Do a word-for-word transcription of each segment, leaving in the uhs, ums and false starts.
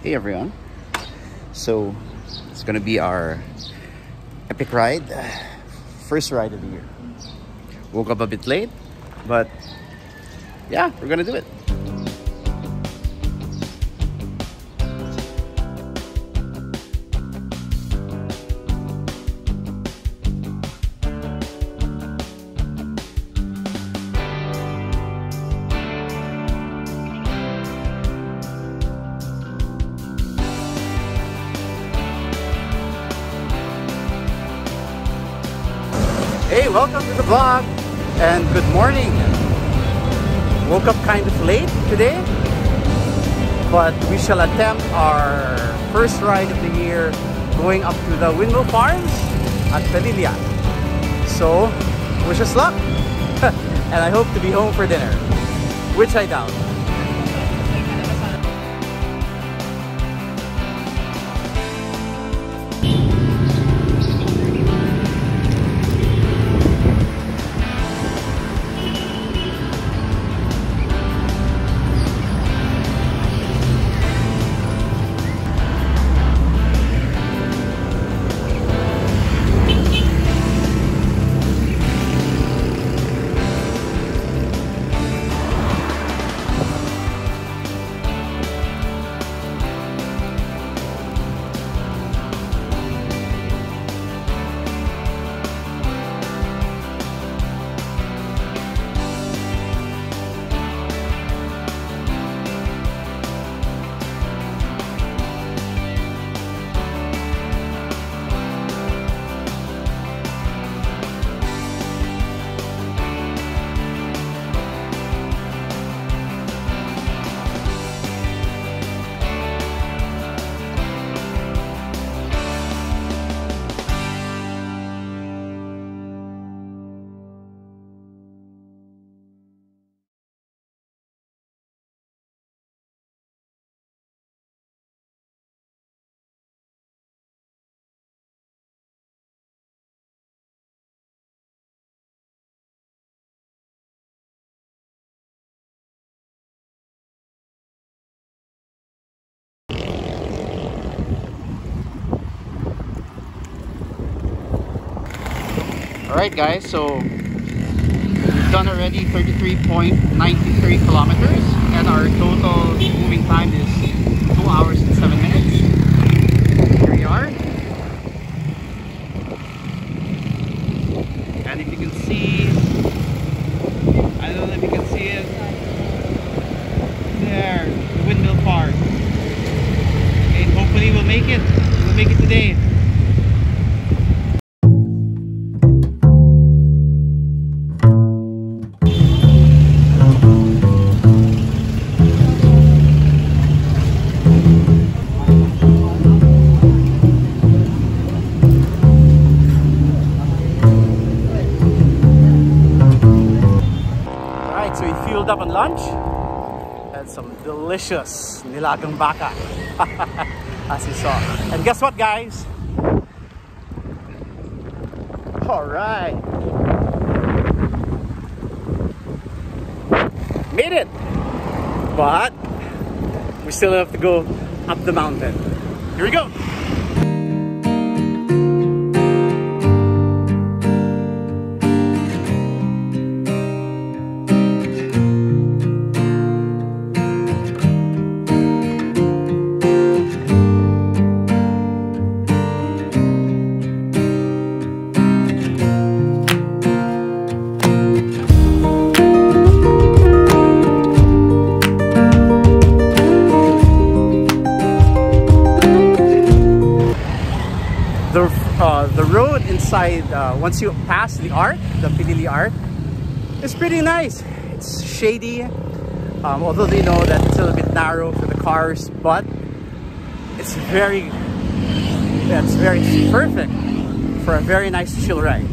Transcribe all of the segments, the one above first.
Hey everyone, so it's gonna be our epic ride, first ride of the year. Woke up a bit late, but yeah, we're gonna do it. Hey, welcome to the vlog and good morning. Woke up kind of late today, but we shall attempt our first ride of the year going up to the Windmill Farms at Pililia. So, wish us luck and I hope to be home for dinner, which I doubt. Alright guys, so we've done already thirty-three point nine three kilometers and our total moving time is two hours and seven minutes. Here we are. And if you can see, I don't know if you can see it, there, the Windmill Park. Okay, hopefully we'll make it, we'll make it today. Up on lunch and some delicious nilagang baka as you saw. And guess what guys? All right, made it, but we still have to go up the mountain. Here we go. The, uh, the road inside, uh, once you pass the arc, the Pililia Arc, is pretty nice. It's shady, um, although they know that it's a little bit narrow for the cars, but it's very, it's very perfect for a very nice chill ride.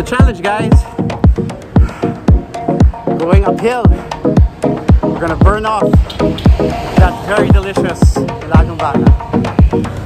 the challenge, guys. Going uphill. We're gonna burn off that very delicious Nilagang Baka.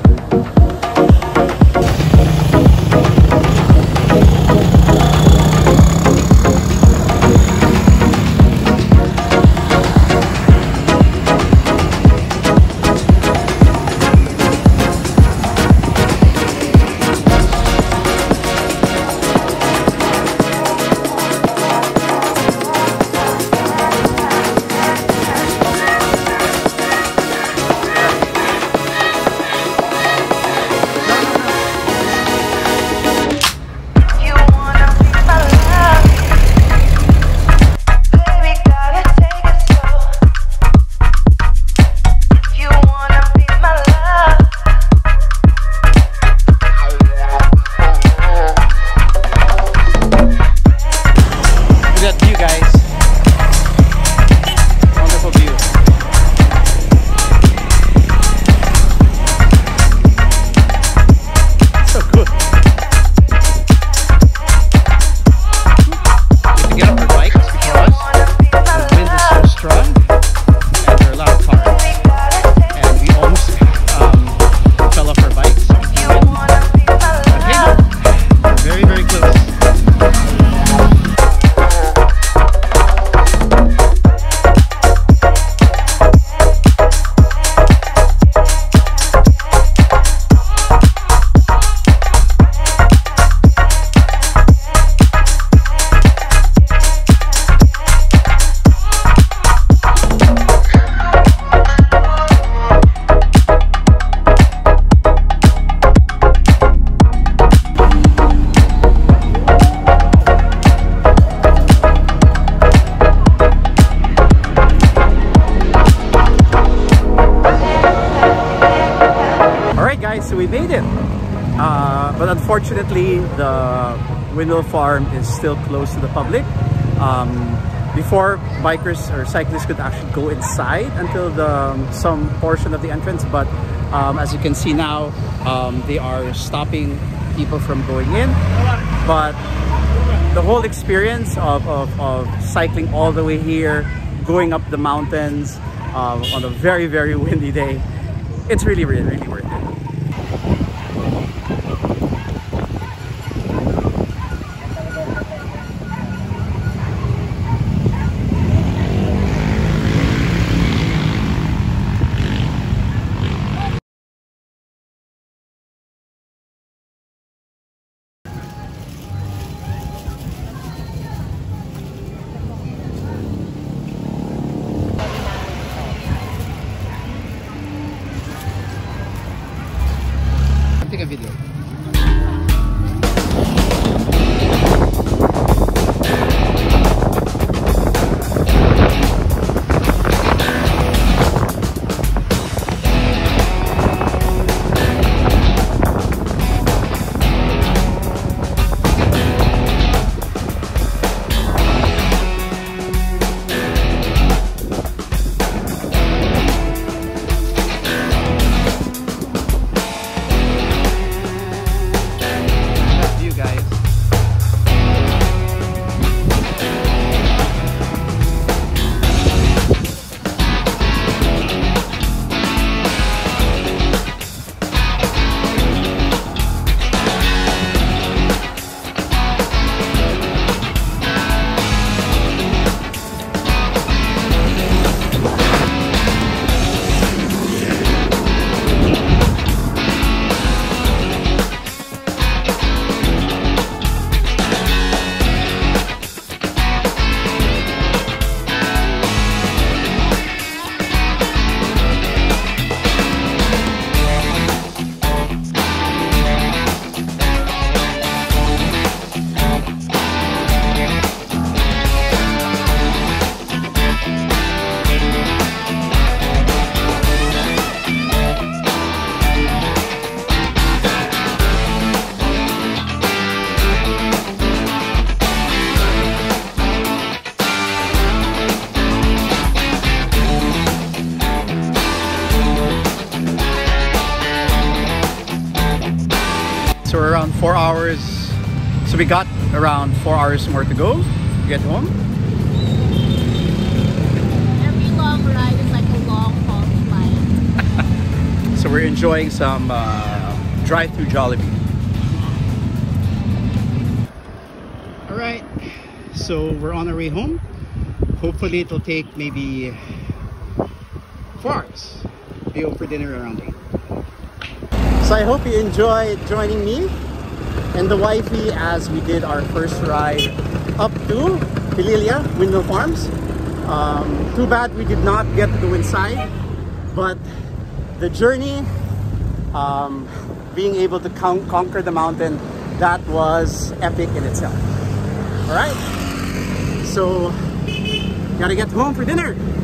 So we made it, uh, but unfortunately the windmill farm is still closed to the public. Um, before, bikers or cyclists could actually go inside until the some portion of the entrance, but um, as you can see now, um, they are stopping people from going in. But the whole experience of, of, of cycling all the way here, going up the mountains uh, on a very very windy day, it's really really really worth it. Take a video. So we're around four hours So we got around four hours more to go to get home. Every long ride is like a long haul flight. So we're enjoying some uh, drive-through Jollibee. Alright, so we're on our way home. Hopefully it'll take maybe four hours. Be home for dinner around eight. So I hope you enjoyed joining me and the wifey as we did our first ride up to Pililia, Windmill Farms. Um, too bad we did not get to go inside, but the journey, um, being able to con conquer the mountain, that was epic in itself. Alright, so gotta get home for dinner.